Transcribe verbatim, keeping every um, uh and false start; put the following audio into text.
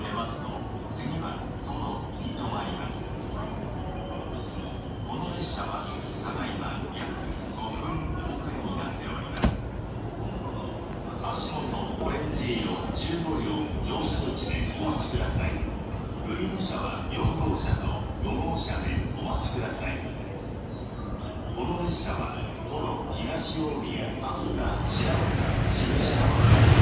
出ますと、次は都のに止まります。この列車はただいま約ごふん遅れになっております。足元オレンジ色じゅうごりょう乗車口でお待ちください。グリーン車はよんごうしゃとごごうしゃでお待ちください。この列車は都の東大宮、飛鳥、白岡、新島